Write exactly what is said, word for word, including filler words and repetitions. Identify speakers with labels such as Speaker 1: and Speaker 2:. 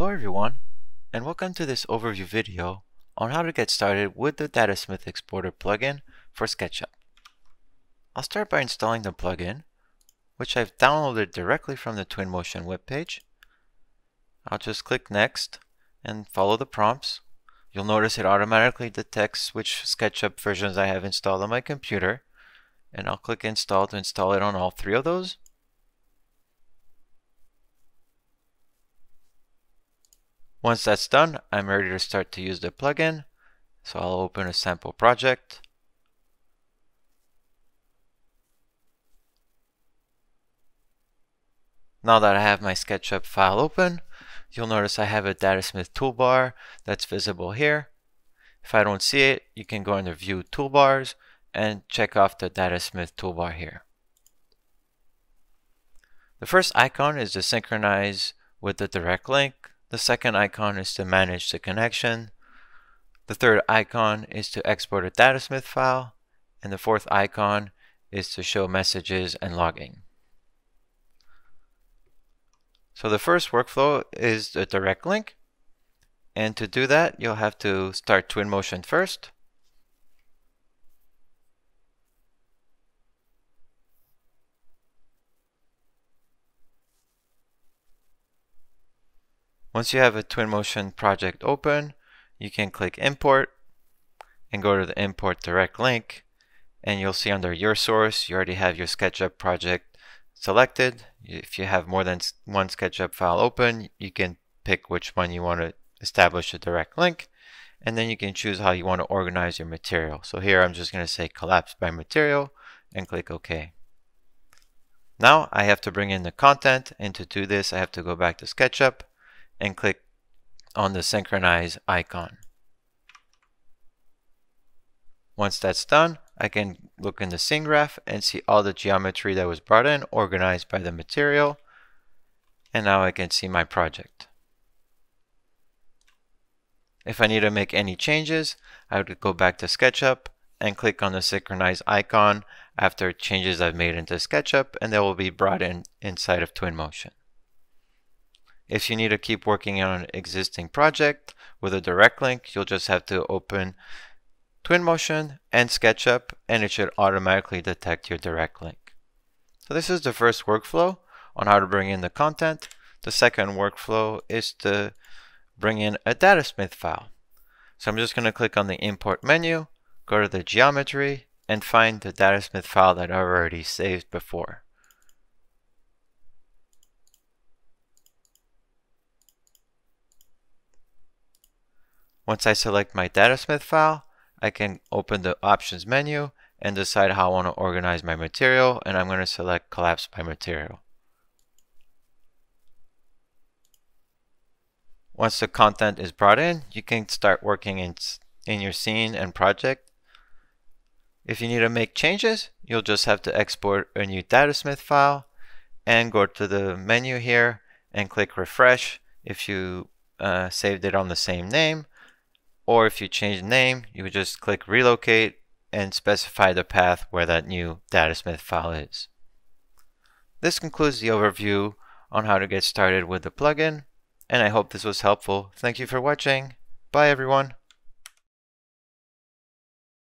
Speaker 1: Hello everyone, and welcome to this overview video on how to get started with the Datasmith Exporter plugin for SketchUp. I'll start by installing the plugin, which I've downloaded directly from the Twinmotion webpage. I'll just click Next and follow the prompts. You'll notice it automatically detects which SketchUp versions I have installed on my computer, and I'll click Install to install it on all three of those. Once that's done, I'm ready to start to use the plugin, so I'll open a sample project. Now that I have my SketchUp file open, you'll notice I have a Datasmith toolbar that's visible here. If I don't see it, you can go under View Toolbars and check off the Datasmith toolbar here. The first icon is to synchronize with the direct link. The second icon is to manage the connection. The third icon is to export a Datasmith file. And the fourth icon is to show messages and logging. So the first workflow is the direct link. And to do that, you'll have to start Twinmotion first. Once you have a Twinmotion project open, you can click Import and go to the Import Direct Link, and you'll see under Your Source, you already have your SketchUp project selected. If you have more than one SketchUp file open, you can pick which one you want to establish a direct link, and then you can choose how you want to organize your material. So here I'm just going to say Collapse by Material and click OK. Now I have to bring in the content, and to do this I have to go back to SketchUp and click on the synchronize icon. Once that's done, I can look in the scene graph and see all the geometry that was brought in organized by the material, and now I can see my project. If I need to make any changes, I would go back to SketchUp and click on the synchronize icon after changes I've made into SketchUp, and they will be brought in inside of Twinmotion. If you need to keep working on an existing project with a direct link, you'll just have to open Twinmotion and SketchUp, and it should automatically detect your direct link. So this is the first workflow on how to bring in the content. The second workflow is to bring in a Datasmith file. So I'm just going to click on the Import menu, go to the Geometry, and find the Datasmith file that I've already saved before. Once I select my Datasmith file, I can open the Options menu and decide how I want to organize my material, and I'm going to select Collapse by Material. Once the content is brought in, you can start working in, in your scene and project. If you need to make changes, you'll just have to export a new Datasmith file and go to the menu here and click Refresh if you uh, saved it on the same name. Or if you change the name, you would just click Relocate and specify the path where that new Datasmith file is. This concludes the overview on how to get started with the plugin, and I hope this was helpful. Thank you for watching. Bye everyone.